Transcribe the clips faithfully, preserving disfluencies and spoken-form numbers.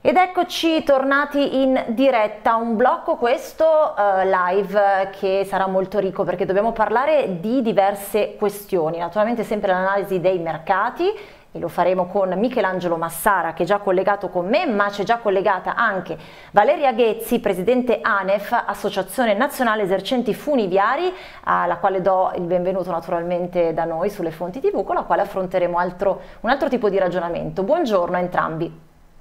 Ed eccoci tornati in diretta, un blocco questo uh, live che sarà molto ricco perché dobbiamo parlare di diverse questioni, naturalmente sempre l'analisi dei mercati e lo faremo con Michelangelo Massara che è già collegato con me, ma c'è già collegata anche Valeria Ghezzi, presidente ANEF, Associazione Nazionale Esercenti Funiviari, alla quale do il benvenuto naturalmente da noi sulle Fonti tivù, con la quale affronteremo altro, un altro tipo di ragionamento. Buongiorno a entrambi.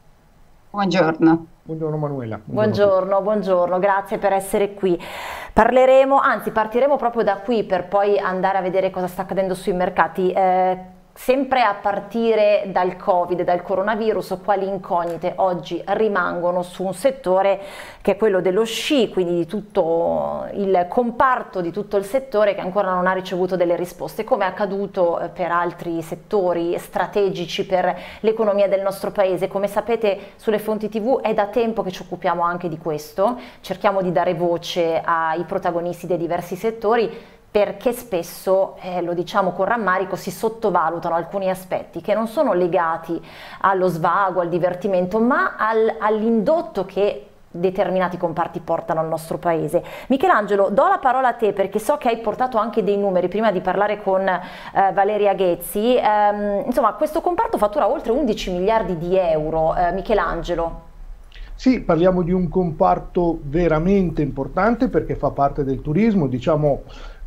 Buongiorno. Buongiorno Manuela. Buongiorno, buongiorno, grazie per essere qui. Parleremo, anzi partiremo proprio da qui per poi andare a vedere cosa sta accadendo sui mercati. Eh, Sempre a partire dal Covid, dal coronavirus, quali incognite oggi rimangono su un settore che è quello dello sci, quindi di tutto il comparto, di tutto il settore che ancora non ha ricevuto delle risposte, come è accaduto per altri settori strategici per l'economia del nostro paese. Come sapete, sulle Fonti tivù è da tempo che ci occupiamo anche di questo, cerchiamo di dare voce ai protagonisti dei diversi settori, perché spesso, eh, lo diciamo con rammarico, si sottovalutano alcuni aspetti che non sono legati allo svago, al divertimento, ma al, all'indotto che determinati comparti portano al nostro paese. Michelangelo, do la parola a te perché so che hai portato anche dei numeri prima di parlare con eh, Valeria Ghezzi. Ehm, insomma, questo comparto fattura oltre undici miliardi di euro. Eh, Michelangelo. Sì, parliamo di un comparto veramente importante perché fa parte del turismo, diciamo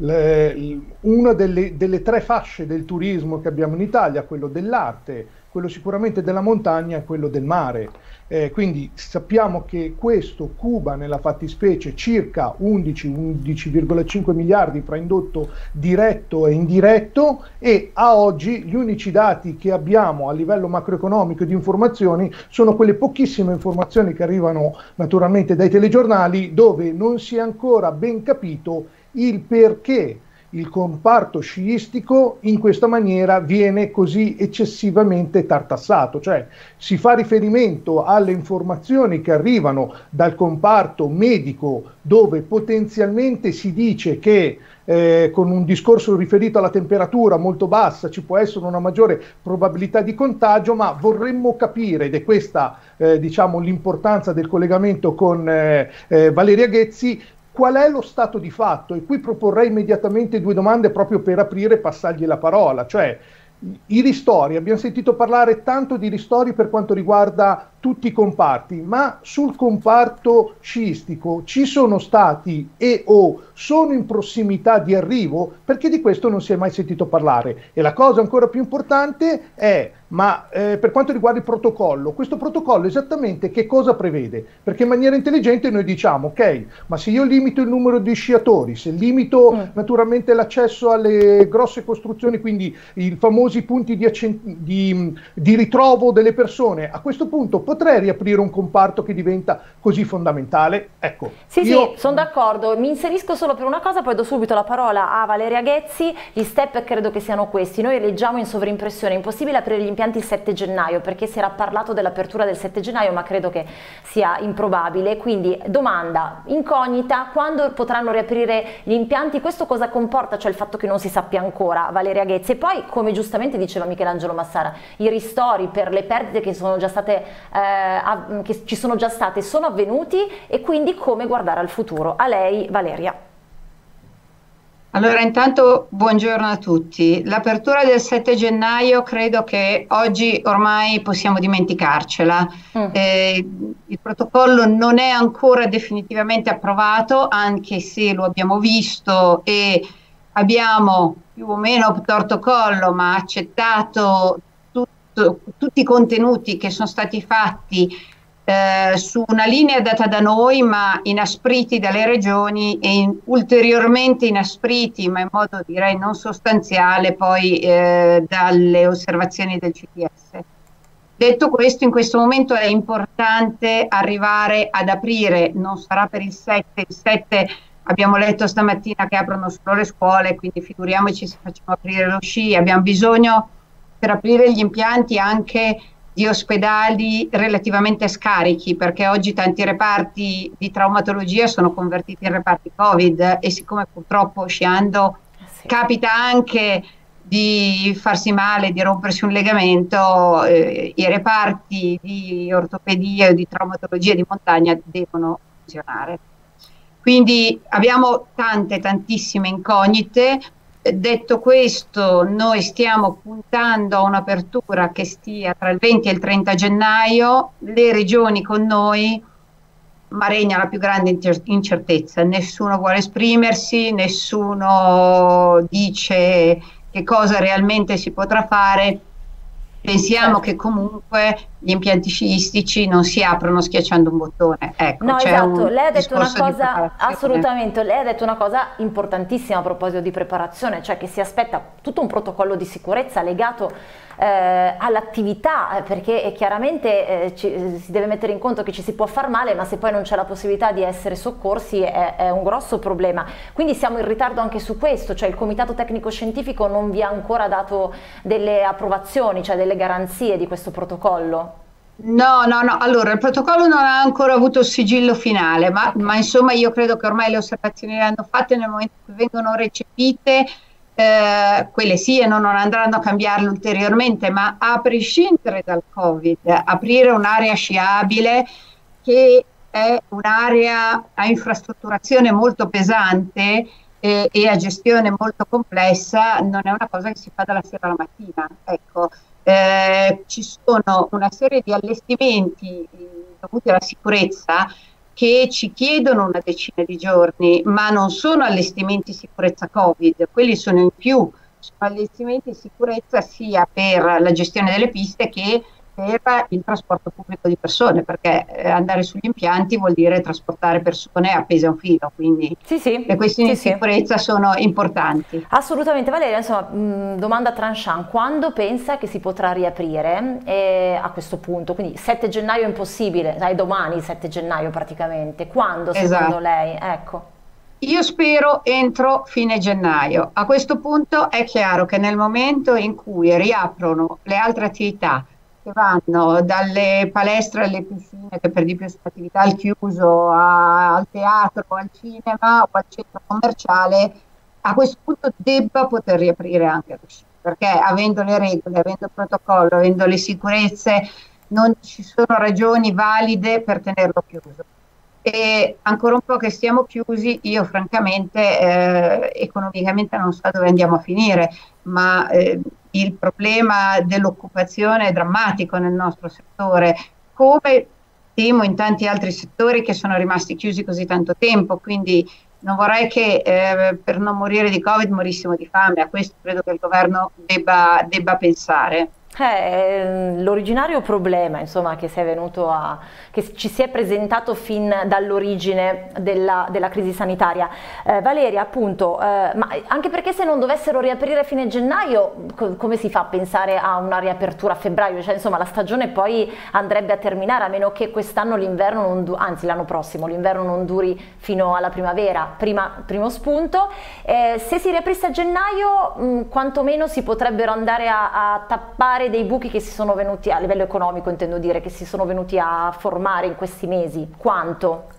le, una delle, delle tre fasce del turismo che abbiamo in Italia, quello dell'arte, quello sicuramente della montagna e quello del mare. Eh, quindi sappiamo che questo cuba nella fattispecie circa undici undici virgola cinque miliardi fra indotto diretto e indiretto, e a oggi gli unici dati che abbiamo a livello macroeconomico di informazioni sono quelle pochissime informazioni che arrivano naturalmente dai telegiornali, dove non si è ancora ben capito il perché il comparto sciistico in questa maniera viene così eccessivamente tartassato. Cioè si fa riferimento alle informazioni che arrivano dal comparto medico, dove potenzialmente si dice che eh, con un discorso riferito alla temperatura molto bassa ci può essere una maggiore probabilità di contagio, ma vorremmo capire, ed è questa eh, diciamo l'importanza del collegamento con eh, eh, Valeria Ghezzi, qual è lo stato di fatto. E qui proporrei immediatamente due domande proprio per aprire e passargli la parola. Cioè, i ristori, abbiamo sentito parlare tanto di ristori per quanto riguarda tutti i comparti, ma sul comparto sciistico ci sono stati e o sono in prossimità di arrivo? Perché di questo non si è mai sentito parlare. E la cosa ancora più importante è, ma eh, per quanto riguarda il protocollo, questo protocollo esattamente che cosa prevede? Perché in maniera intelligente noi diciamo, ok, ma se io limito il numero di sciatori, se limito mm. naturalmente l'accesso alle grosse costruzioni, quindi i famosi punti di, di, di ritrovo delle persone, a questo punto potrei riaprire un comparto che diventa così fondamentale? Ecco. Sì, io... sì, sono d'accordo. Mi inserisco solo per una cosa, poi do subito la parola a Valeria Ghezzi. Gli step credo che siano questi. Noi leggiamo in sovrimpressione, è impossibile aprire gli impianti il sette gennaio, perché si era parlato dell'apertura del sette gennaio, ma credo che sia improbabile. Quindi domanda, incognita, quando potranno riaprire gli impianti? Questo cosa comporta? Cioè il fatto che non si sappia ancora, Valeria Ghezzi. E poi, come giustamente diceva Michelangelo Massara, i ristori per le perdite che sono già state eh, che ci sono già state sono avvenuti, e quindi come guardare al futuro. A lei, Valeria. Allora, intanto buongiorno a tutti. L'apertura del sette gennaio credo che oggi ormai possiamo dimenticarcela. Mm. Eh, il protocollo non è ancora definitivamente approvato, anche se lo abbiamo visto e abbiamo più o meno torto collo, ma accettato tutto, tutti i contenuti che sono stati fatti Eh, su una linea data da noi ma inaspriti dalle regioni e in, ulteriormente inaspriti, ma in modo direi non sostanziale, poi eh, dalle osservazioni del C T S. Detto questo, in questo momento è importante arrivare ad aprire, non sarà per il sette, il sette abbiamo letto stamattina che aprono solo le scuole, quindi figuriamoci se facciamo aprire lo sci. Abbiamo bisogno per aprire gli impianti anche di ospedali relativamente scarichi, perché oggi tanti reparti di traumatologia sono convertiti in reparti Covid, e siccome purtroppo sciando sì. capita anche di farsi male, di rompersi un legamento, eh, i reparti di ortopedia o di traumatologia di montagna devono funzionare. Quindi abbiamo tante, tantissime incognite. Detto questo, noi stiamo puntando a un'apertura che stia tra il venti e il trenta gennaio, le regioni con noi, ma regna la più grande incertezza. Nessuno vuole esprimersi, nessuno dice che cosa realmente si potrà fare. Pensiamo che comunque gli impianti sciistici non si aprono schiacciando un bottone. Ecco, no, c'è esatto, un lei ha detto una discorso di cosa, preparazione. assolutamente, lei ha detto una cosa importantissima a proposito di preparazione, cioè che si aspetta tutto un protocollo di sicurezza legato eh, all'attività, perché chiaramente eh, ci, si deve mettere in conto che ci si può far male, ma se poi non c'è la possibilità di essere soccorsi è, è un grosso problema. Quindi siamo in ritardo anche su questo, cioè il Comitato Tecnico Scientifico non vi ha ancora dato delle approvazioni, cioè delle garanzie di questo protocollo? No, no, no. Allora, il protocollo non ha ancora avuto il sigillo finale, ma, Ok. ma insomma io credo che ormai le osservazioni le hanno fatte nel momento in cui vengono recepite, eh, quelle sì, e non, non andranno a cambiarle ulteriormente, ma a prescindere dal Covid, aprire un'area sciabile che è un'area a infrastrutturazione molto pesante e, e a gestione molto complessa, non è una cosa che si fa dalla sera alla mattina. Ecco. Eh, ci sono una serie di allestimenti eh, dovuti alla sicurezza che ci chiedono una decina di giorni, ma non sono allestimenti sicurezza Covid, quelli sono in più, sono allestimenti di sicurezza sia per la gestione delle piste che per il trasporto pubblico di persone, perché eh, andare sugli impianti vuol dire trasportare persone appese a un filo, quindi Sì, le sì, questioni sì, di sì. sicurezza sono importanti. Assolutamente. Valeria, insomma, mh, domanda tranchant, quando pensa che si potrà riaprire eh, a questo punto? Quindi sette gennaio è impossibile, dai, domani sette gennaio praticamente, quando secondo Esatto. lei? Ecco. Io spero entro fine gennaio. A questo punto è chiaro che nel momento in cui riaprono le altre attività, che vanno dalle palestre alle piscine, che per di più sono attività al chiuso, a- al teatro, al cinema o al centro commerciale, a questo punto debba poter riaprire anche l'uscita, perché avendo le regole, avendo il protocollo, avendo le sicurezze, non ci sono ragioni valide per tenerlo chiuso. E ancora un po' che stiamo chiusi, io francamente eh, economicamente non so dove andiamo a finire, ma eh, il problema dell'occupazione è drammatico nel nostro settore, come temo in tanti altri settori che sono rimasti chiusi così tanto tempo, quindi non vorrei che eh, per non morire di Covid morissimo di fame, a questo credo che il governo debba, debba pensare. Eh, l'originario problema, insomma, che, si è venuto a, che ci si è presentato fin dall'origine della, della crisi sanitaria. Eh, Valeria, appunto, eh, ma anche perché se non dovessero riaprire a fine gennaio, co come si fa a pensare a una riapertura a febbraio? Cioè, insomma, la stagione poi andrebbe a terminare, a meno che quest'anno l'inverno non duri, anzi l'anno prossimo l'inverno non duri fino alla primavera, prima, primo spunto. Eh, se si riaprisse a gennaio, mh, quantomeno si potrebbero andare a, a tappare dei buchi che si sono venuti, a livello economico intendo dire, che si sono venuti a formare in questi mesi. Quanto?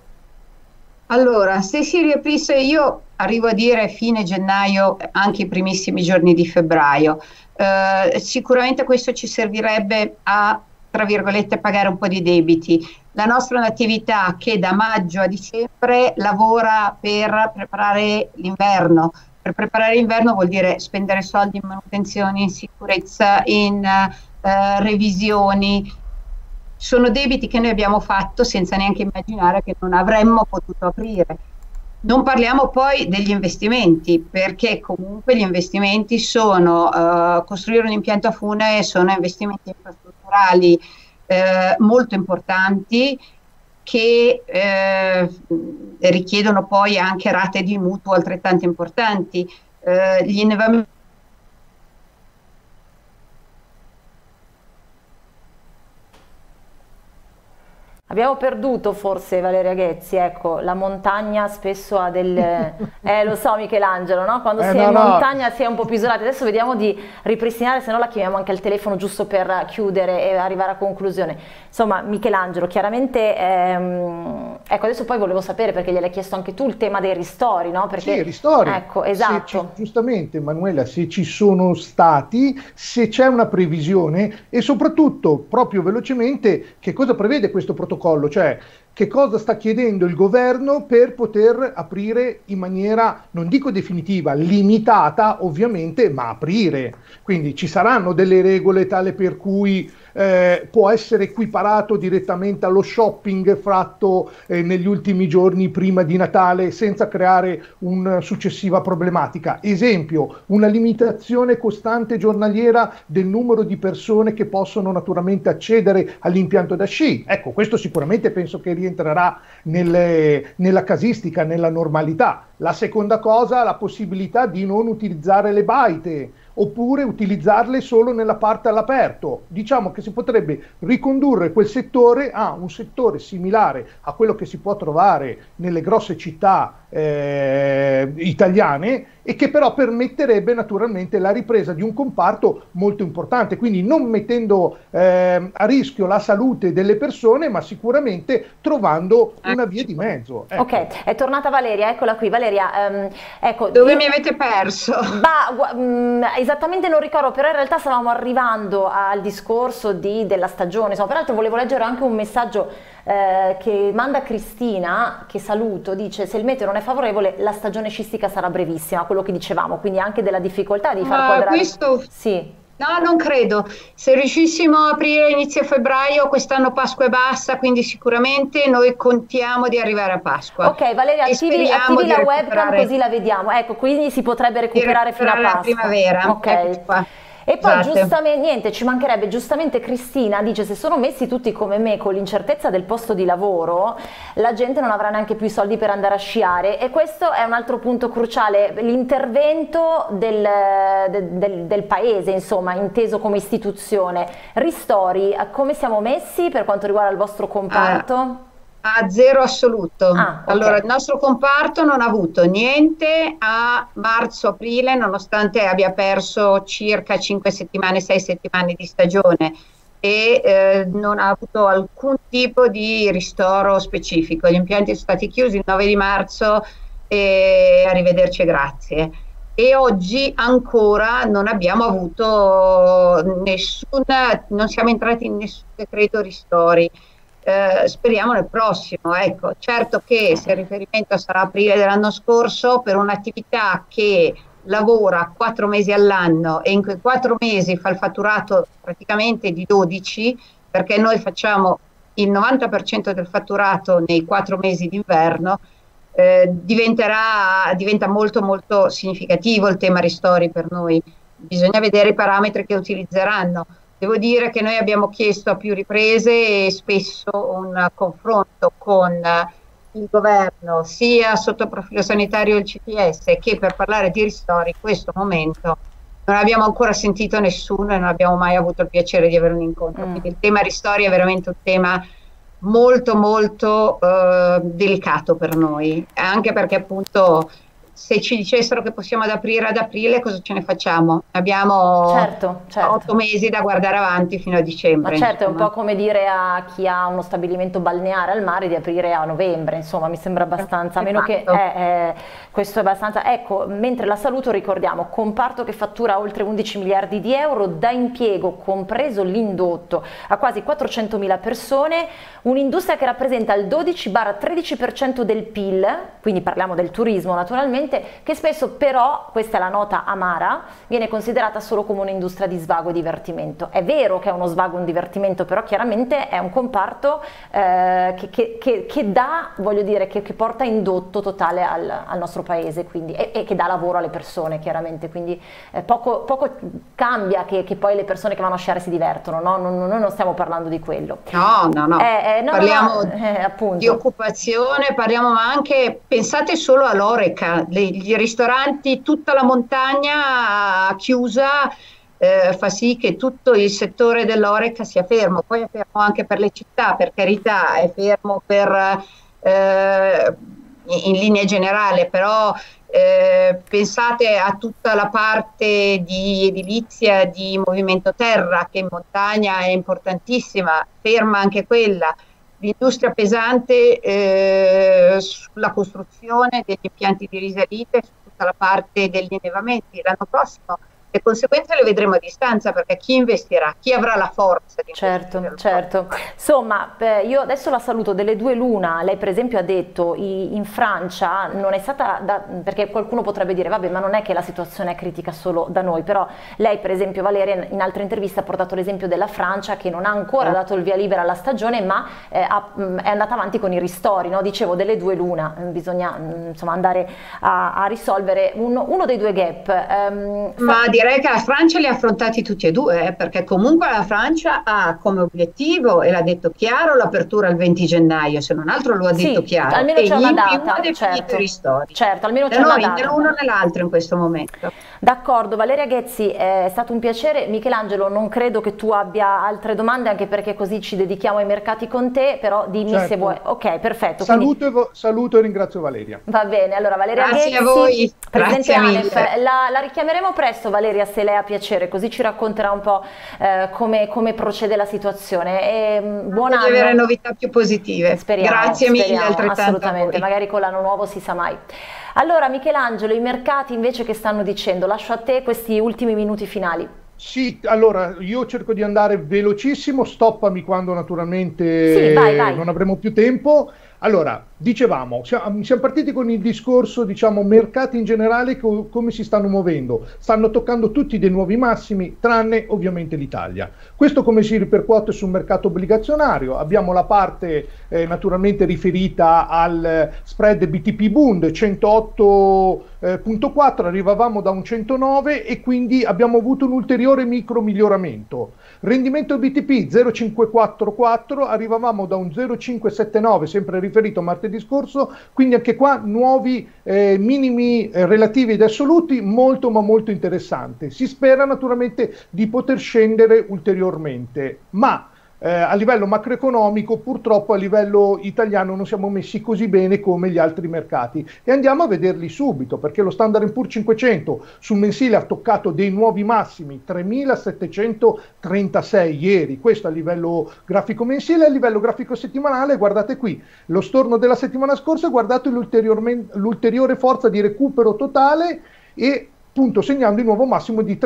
Allora, se si riaprisse, io arrivo a dire fine gennaio, anche i primissimi giorni di febbraio. Eh, sicuramente questo ci servirebbe a, tra virgolette, pagare un po' di debiti. La nostra è un'attività che da maggio a dicembre lavora per preparare l'inverno. Per preparare l'inverno vuol dire spendere soldi in manutenzione, in sicurezza, in eh, revisioni. Sono debiti che noi abbiamo fatto senza neanche immaginare che non avremmo potuto aprire. Non parliamo poi degli investimenti, perché comunque gli investimenti sono eh, costruire un impianto a fune, sono investimenti infrastrutturali eh, molto importanti che eh, richiedono poi anche rate di mutuo altrettanto importanti. Eh, gli innevamenti Abbiamo perduto forse Valeria Ghezzi, ecco, la montagna spesso ha del... Eh, lo so Michelangelo, no? Quando Eh, si è no, in no. montagna si è un po' più isolati. Adesso vediamo di ripristinare, se no la chiamiamo anche al telefono giusto per chiudere e arrivare a conclusione. Insomma, Michelangelo, chiaramente, ehm, ecco, adesso poi volevo sapere, perché gliel'hai chiesto anche tu, il tema dei ristori, no? Perché, Sì, ristori. ecco, Se esatto. ci- giustamente, Manuela, se ci sono stati, se c'è una previsione e soprattutto, proprio velocemente, che cosa prevede questo protocollo? Cioè, che cosa sta chiedendo il governo per poter aprire in maniera, non dico definitiva, limitata ovviamente, ma aprire. Quindi ci saranno delle regole tale per cui eh, può essere equiparato direttamente allo shopping fatto eh, negli ultimi giorni prima di Natale senza creare una successiva problematica. Esempio, una limitazione costante giornaliera del numero di persone che possono naturalmente accedere all'impianto da sci. Ecco, questo sicuramente penso che rientrerà nelle, nella casistica, nella normalità. La seconda cosa, la possibilità di non utilizzare le baite, oppure utilizzarle solo nella parte all'aperto. Diciamo che si potrebbe ricondurre quel settore a un settore similare a quello che si può trovare nelle grosse città eh, italiane, e che però permetterebbe naturalmente la ripresa di un comparto molto importante, quindi non mettendo eh, a rischio la salute delle persone, ma sicuramente trovando una via di mezzo. Ecco. Ok, è tornata Valeria, eccola qui. Valeria, ehm, ecco, Dove io- mi avete perso? Bah, gua- mh, esattamente non ricordo, però in realtà stavamo arrivando al discorso di- della stagione. Insomma, peraltro volevo leggere anche un messaggio eh, che manda Cristina, che saluto, dice: se il meteo non è favorevole la stagione scistica sarà brevissima, quello che dicevamo, quindi anche della difficoltà di far Ma quadrare. questo Sì. no, non credo. Se riuscissimo a aprire inizio febbraio, quest'anno Pasqua è bassa, quindi sicuramente noi contiamo di arrivare a Pasqua. Ok, Valeria, E attivi, speriamo attivi di la webcam recuperare- così la vediamo. Ecco, quindi si potrebbe di recuperare fino a recuperare la Pasqua. primavera. Ok. Eccoci qua. E poi Scusate. giustamente, niente, ci mancherebbe, giustamente Cristina dice: se sono messi tutti come me con l'incertezza del posto di lavoro, la gente non avrà neanche più i soldi per andare a sciare, e questo è un altro punto cruciale, l'intervento del, del- del- del paese, insomma, inteso come istituzione. Ristori, come siamo messi per quanto riguarda il vostro comparto? A zero assoluto. Ah, ok. Allora, il nostro comparto non ha avuto niente a marzo-aprile, nonostante abbia perso circa cinque settimane, sei settimane di stagione, e eh, non ha avuto alcun tipo di ristoro specifico. Gli impianti sono stati chiusi il nove di marzo e arrivederci e grazie. E oggi ancora non abbiamo avuto nessun, non siamo entrati in nessun decreto ristori. Eh, speriamo nel prossimo, ecco. Certo che se il riferimento sarà aprile dell'anno scorso, per un'attività che lavora quattro mesi all'anno e in quei quattro mesi fa il fatturato praticamente di dodici, perché noi facciamo il novanta per cento del fatturato nei quattro mesi d'inverno, eh, diventerà, diventa molto molto significativo il tema ristori per noi. Bisogna vedere i parametri che utilizzeranno. Devo dire che noi abbiamo chiesto a più riprese e spesso un confronto con il governo, sia sotto il profilo sanitario del C T S che per parlare di ristori. In questo momento non abbiamo ancora sentito nessuno e non abbiamo mai avuto il piacere di avere un incontro. Mm. Quindi il tema ristori è veramente un tema molto molto eh, delicato per noi, anche perché appunto se ci dicessero che possiamo ad aprire ad aprile, cosa ce ne facciamo? Abbiamo Certo, certo. otto mesi da guardare avanti fino a dicembre. Ma certo, è un insomma. po' come dire a chi ha uno stabilimento balneare al mare di aprire a novembre, insomma, mi sembra abbastanza, a meno che Esatto. eh, eh, questo è abbastanza. Ecco, mentre la saluto, ricordiamo, comparto che fattura oltre undici miliardi di euro, dà impiego, compreso l'indotto, a quasi quattrocentomila persone, un'industria che rappresenta il dodici tredici per cento del P I L, quindi parliamo del turismo naturalmente, che spesso però, questa è la nota amara, viene considerata solo come un'industria di svago e divertimento. È vero che è uno svago e un divertimento, però chiaramente è un comparto eh, che, che, che, che dà, voglio dire, che, che porta indotto totale al, al nostro paese, quindi, e, e che dà lavoro alle persone, chiaramente, quindi eh, poco, poco cambia che, che poi le persone che vanno a sciare si divertono, no? Non, noi non stiamo parlando di quello. No, no, no. Eh, eh, no, Parliamo no, no, eh, appunto. di occupazione, parliamo ma anche, pensate solo all'Oreca, le- gli ristoranti, tutta la montagna chiusa, eh, fa sì che tutto il settore dell'Horeca sia fermo. Poi è fermo anche per le città, per carità, è fermo per, eh, in linea generale, però eh, pensate a tutta la parte di edilizia, di movimento terra, che in montagna è importantissima, ferma anche quella. L'industria pesante eh, sulla costruzione degli impianti di risalita e su tutta la parte degli innevamenti. L'anno prossimo le conseguenze le vedremo a distanza, perché chi investirà, chi avrà la forza di certo, investire? certo. Insomma, eh, io adesso la saluto, delle due l'una. Lei per esempio ha detto i, in Francia non è stata, da, perché qualcuno potrebbe dire vabbè, ma non è che la situazione è critica solo da noi, però lei per esempio, Valeria, in altre interviste ha portato l'esempio della Francia, che non ha ancora dato il via libera alla stagione, ma eh, ha, è andata avanti con i ristori, no? Dicevo, delle due l'una, bisogna insomma andare a, a risolvere uno, uno dei due gap. Um, ma direi che la Francia li ha affrontati tutti e due, eh, perché comunque la Francia ha come obiettivo, e l'ha detto chiaro, l'apertura il venti gennaio, se non altro lo ha sì, detto chiaro, almeno c'è una data, ha certo, i ristori. certo, almeno c'è noi, una data. né l'uno né l'altro in questo momento. D'accordo, Valeria Ghezzi, è stato un piacere. Michelangelo, non credo che tu abbia altre domande, anche perché così ci dedichiamo ai mercati con te, però dimmi certo. se vuoi. Ok, perfetto. Saluto, quindi... e saluto e ringrazio Valeria. Va bene, allora Valeria Grazie Ghezzi, a voi. Presidente Grazie ANEF, la, la richiameremo presto Valeria, se lei ha piacere, così ci racconterà un po' eh, come, come procede la situazione. E, buon anno. Avere novità più positive. Speriamo, Grazie speriamo, mille, altrettanto assolutamente, magari con l'anno nuovo si sa mai. Allora Michelangelo, i mercati invece che stanno dicendo? Lascio a te questi ultimi minuti finali. Sì, allora io cerco di andare velocissimo, stoppami quando naturalmente sì, vai, vai. non avremo più tempo. Allora, dicevamo, siamo partiti con il discorso, diciamo, mercati in generale, co come si stanno muovendo. Stanno toccando tutti dei nuovi massimi, tranne ovviamente l'Italia. Questo come si ripercuote sul mercato obbligazionario? Abbiamo la parte eh, naturalmente riferita al spread B T P Bund centootto virgola quattro, arrivavamo da un centonove e quindi abbiamo avuto un ulteriore micro miglioramento. Rendimento B T P zero virgola cinquecentoquarantaquattro, arrivavamo da un zero virgola cinquecentosettantanove, sempre riferito a martedì scorso, quindi anche qua nuovi eh, minimi eh, relativi ed assoluti, molto ma molto interessante. Si spera naturalmente di poter scendere ulteriormente, ma Eh, a livello macroeconomico purtroppo a livello italiano non siamo messi così bene come gli altri mercati, e andiamo a vederli subito, perché lo Standard and Poor's cinquecento sul mensile ha toccato dei nuovi massimi, tremilasettecentotrentasei ieri, questo a livello grafico mensile. A livello grafico settimanale guardate qui lo storno della settimana scorsa, guardate l'ulteriore forza di recupero totale e appunto segnando il nuovo massimo di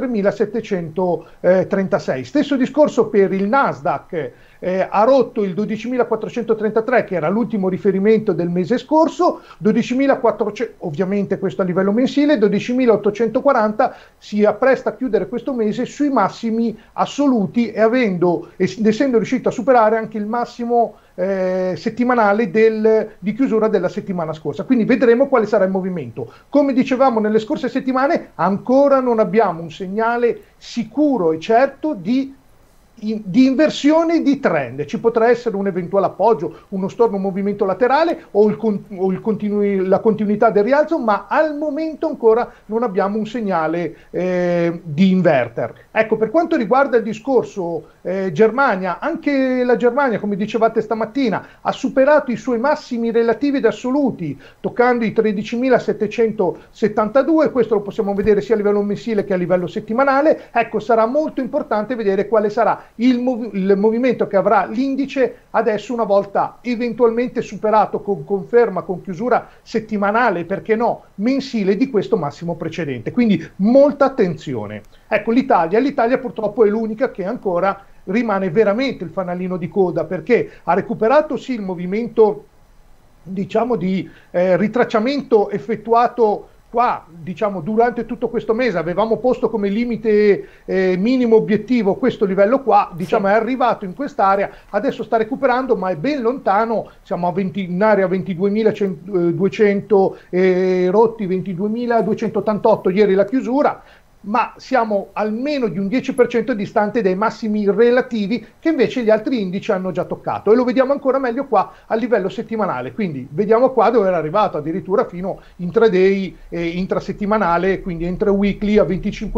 tremilasettecentotrentasei. Stesso discorso per il Nasdaq, eh, ha rotto il dodicimilaquattrocentotrentatré, che era l'ultimo riferimento del mese scorso, dodicimilaquattrocento, ovviamente questo a livello mensile, dodicimilaottocentoquaranta, si appresta a chiudere questo mese sui massimi assoluti, e avendo, essendo riuscito a superare anche il massimo Eh, settimanale del, di chiusura della settimana scorsa. Quindi vedremo quale sarà il movimento. Come dicevamo nelle scorse settimane, ancora non abbiamo un segnale sicuro e certo di di inversione di trend. Ci potrà essere un eventuale appoggio, uno storno, un movimento laterale o, il, o il continui, la continuità del rialzo, ma al momento ancora non abbiamo un segnale eh, di inverter. Ecco, per quanto riguarda il discorso eh, Germania, anche la Germania, come dicevate stamattina, ha superato i suoi massimi relativi ed assoluti, toccando i tredicimilasettecentosettantadue. Questo lo possiamo vedere sia a livello mensile che a livello settimanale. Ecco, sarà molto importante vedere quale sarà Il, mov il movimento che avrà l'indice adesso, una volta eventualmente superato con conferma, con chiusura settimanale, perché no, mensile, di questo massimo precedente. Quindi molta attenzione. Ecco, l'Italia, l'Italia purtroppo è l'unica che ancora rimane veramente il fanalino di coda, perché ha recuperato sì il movimento, diciamo, di eh, ritracciamento effettuato qua, diciamo, durante tutto questo mese. Avevamo posto come limite eh, minimo obiettivo questo livello qua, diciamo, sì. È arrivato in quest'area, adesso sta recuperando, ma è ben lontano, siamo a venti, in area ventiduemiladuecento, eh, rotti ventiduemiladuecentottantotto ieri la chiusura. ma siamo almeno di un dieci per cento distante dai massimi relativi che invece gli altri indici hanno già toccato, e lo vediamo ancora meglio qua a livello settimanale. Quindi vediamo qua dove era arrivato addirittura fino intraday e intrasettimanale, quindi intra-weekly a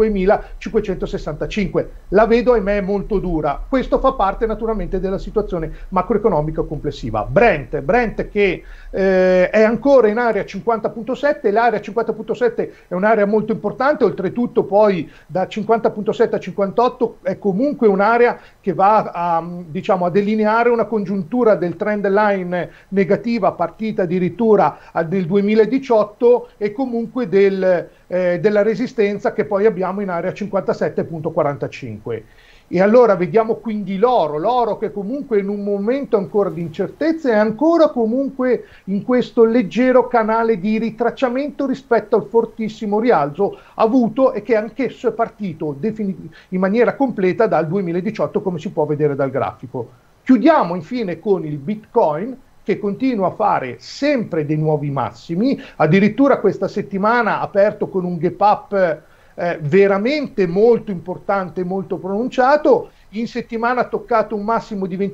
venticinquemilacinquecentosessantacinque. La vedo, ahimè, molto dura. Questo fa parte naturalmente della situazione macroeconomica complessiva. Brent, Brent che eh, è ancora in area cinquanta virgola sette, l'area cinquanta virgola sette è un'area molto importante, oltretutto poi da cinquanta virgola sette a cinquantotto è comunque un'area che va a, diciamo, a delineare una congiuntura del trend line negativa partita addirittura del duemiladiciotto e comunque del, eh, della resistenza che poi abbiamo in area cinquantasette virgola quarantacinque. E allora vediamo quindi l'oro, l'oro che comunque in un momento ancora di incertezza è ancora comunque in questo leggero canale di ritracciamento rispetto al fortissimo rialzo avuto e che anch'esso è partito in maniera completa dal duemiladiciotto, come si può vedere dal grafico. Chiudiamo infine con il Bitcoin, che continua a fare sempre dei nuovi massimi, addirittura questa settimana ha aperto con un gap up Eh, veramente molto importante, molto pronunciato. In settimana ha toccato un massimo di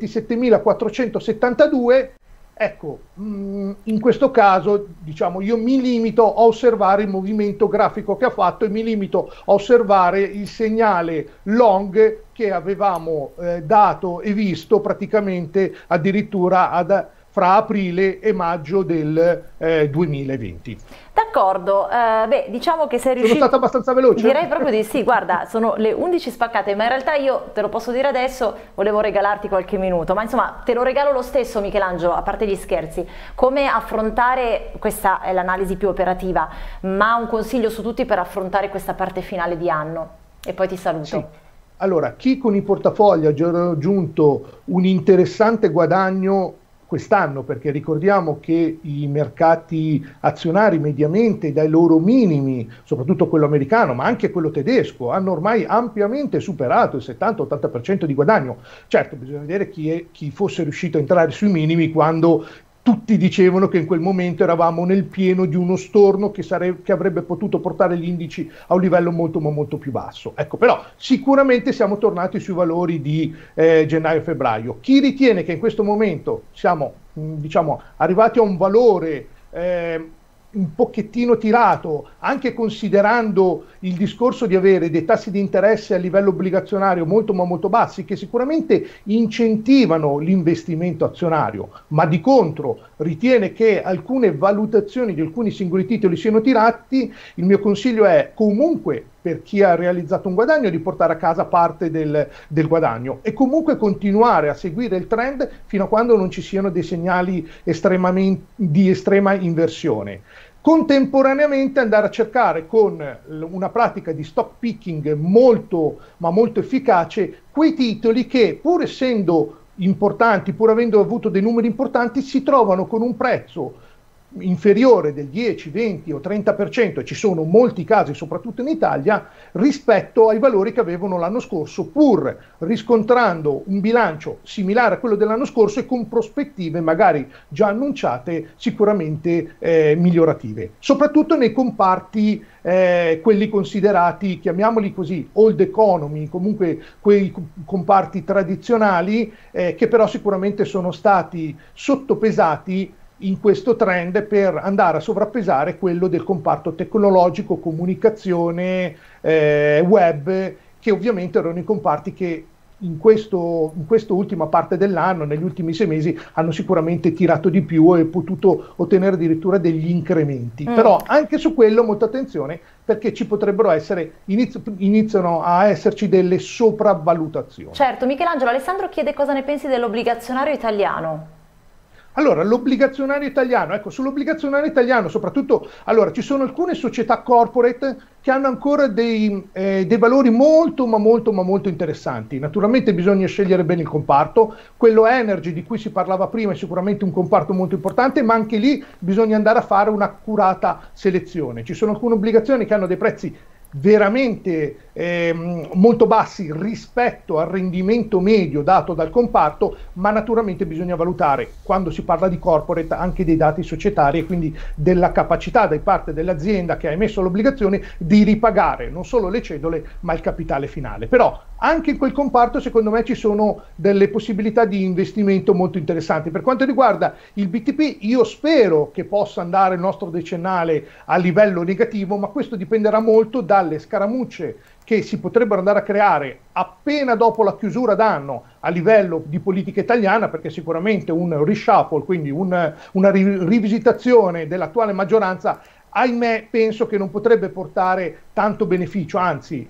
ventisettemilaquattrocentosettantadue. Ecco, mh, in questo caso, diciamo, io mi limito a osservare il movimento grafico che ha fatto e mi limito a osservare il segnale long che avevamo eh, dato e visto praticamente addirittura ad fra aprile e maggio del eh, duemilaventi. D'accordo, eh, beh, diciamo che sei riuscito... Sono stato abbastanza veloce? Direi proprio di sì, guarda, sono le undici spaccate, ma in realtà io, te lo posso dire adesso, volevo regalarti qualche minuto, ma insomma te lo regalo lo stesso, Michelangelo, a parte gli scherzi. Come affrontare, questa è l'analisi più operativa, ma un consiglio su tutti per affrontare questa parte finale di anno, e poi ti saluto. Sì. Allora, chi con i portafogli ha già raggiunto un interessante guadagno quest'anno, perché ricordiamo che i mercati azionari mediamente dai loro minimi, soprattutto quello americano, ma anche quello tedesco, hanno ormai ampiamente superato il settanta ottanta per cento di guadagno. Certo, bisogna vedere chi, è, chi fosse riuscito a entrare sui minimi quando tutti dicevano che in quel momento eravamo nel pieno di uno storno che, sarebbe, che avrebbe potuto portare gli indici a un livello molto ma molto più basso. Ecco, però sicuramente siamo tornati sui valori di eh, gennaio-febbraio. Chi ritiene che in questo momento siamo mh, diciamo, arrivati a un valore eh, un pochettino tirato, anche considerando il discorso di avere dei tassi di interesse a livello obbligazionario molto ma molto bassi, che sicuramente incentivano l'investimento azionario, ma di contro ritiene che alcune valutazioni di alcuni singoli titoli siano tirati, il mio consiglio è comunque, per chi ha realizzato un guadagno, di portare a casa parte del, del guadagno e comunque continuare a seguire il trend fino a quando non ci siano dei segnali estremamente, di estrema inversione. Contemporaneamente andare a cercare con una pratica di stock picking molto ma molto efficace quei titoli che, pur essendo importanti, pur avendo avuto dei numeri importanti, si trovano con un prezzo inferiore del dieci, venti o trenta per cento, e ci sono molti casi soprattutto in Italia, rispetto ai valori che avevano l'anno scorso, pur riscontrando un bilancio similare a quello dell'anno scorso e con prospettive magari già annunciate sicuramente eh, migliorative, soprattutto nei comparti eh, quelli considerati, chiamiamoli così, old economy, comunque quei comparti tradizionali eh, che però sicuramente sono stati sottopesati in questo trend per andare a sovrappesare quello del comparto tecnologico, comunicazione, eh, web, che ovviamente erano i comparti che in questo, in questa ultima parte dell'anno, negli ultimi sei mesi, hanno sicuramente tirato di più e potuto ottenere addirittura degli incrementi. Mm. Però anche su quello molta attenzione, perché ci potrebbero essere, inizio, iniziano a esserci delle sopravvalutazioni. Certo, Michelangelo, Alessandro chiede cosa ne pensi dell'obbligazionario italiano. Allora, l'obbligazionario italiano, ecco, sull'obbligazionario italiano soprattutto, allora, ci sono alcune società corporate che hanno ancora dei, eh, dei valori molto ma molto ma molto interessanti. Naturalmente bisogna scegliere bene il comparto, quello energy di cui si parlava prima è sicuramente un comparto molto importante, ma anche lì bisogna andare a fare un'accurata selezione. Ci sono alcune obbligazioni che hanno dei prezzi veramente eh, molto bassi rispetto al rendimento medio dato dal comparto, ma naturalmente bisogna valutare, quando si parla di corporate, anche dei dati societari e quindi della capacità da parte dell'azienda che ha emesso l'obbligazione di ripagare non solo le cedole ma il capitale finale. Però anche in quel comparto secondo me ci sono delle possibilità di investimento molto interessanti. Per quanto riguarda il B T P, io spero che possa andare il nostro decennale a livello negativo, ma questo dipenderà molto dalle scaramucce che si potrebbero andare a creare appena dopo la chiusura d'anno a livello di politica italiana, perché sicuramente un reshuffle, quindi un, una rivisitazione dell'attuale maggioranza, ahimè, penso che non potrebbe portare tanto beneficio, anzi,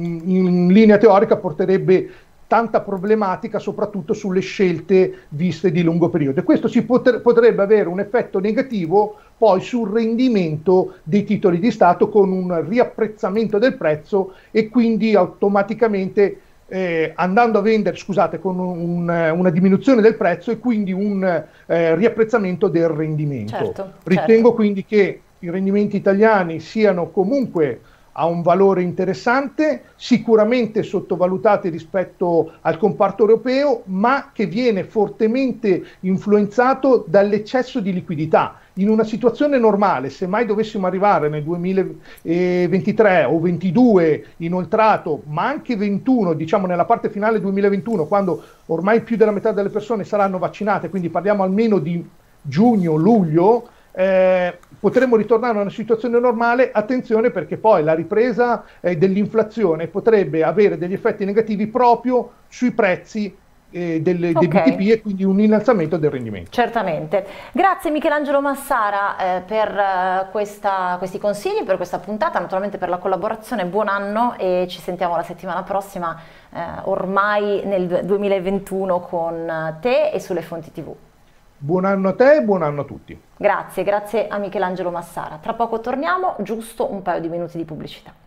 in linea teorica porterebbe tanta problematica soprattutto sulle scelte viste di lungo periodo. E questo si potre, potrebbe avere un effetto negativo poi sul rendimento dei titoli di Stato, con un riapprezzamento del prezzo e quindi automaticamente eh, andando a vendere, scusate, con un, una diminuzione del prezzo e quindi un eh, riapprezzamento del rendimento. Certo, Ritengo certo. quindi che i rendimenti italiani siano comunque a un valore interessante, sicuramente sottovalutati rispetto al comparto europeo, ma che viene fortemente influenzato dall'eccesso di liquidità. In una situazione normale, se mai dovessimo arrivare nel duemilaventitré o ventidue inoltrato, ma anche ventuno, diciamo nella parte finale duemilaventuno, quando ormai più della metà delle persone saranno vaccinate, quindi parliamo almeno di giugno, luglio, Eh, potremmo ritornare a una situazione normale. Attenzione, perché poi la ripresa eh, dell'inflazione potrebbe avere degli effetti negativi proprio sui prezzi eh, delle, Okay. dei B T P e quindi un innalzamento del rendimento. Certamente. Grazie Michelangelo Massara eh, per eh, questa, questi consigli, per questa puntata, naturalmente per la collaborazione. Buon anno e ci sentiamo la settimana prossima, eh, ormai nel duemilaventuno, con te e sulle fonti tivù. Buon anno a te e buon anno a tutti. Grazie, grazie a Michelangelo Massara. Tra poco torniamo, giusto un paio di minuti di pubblicità.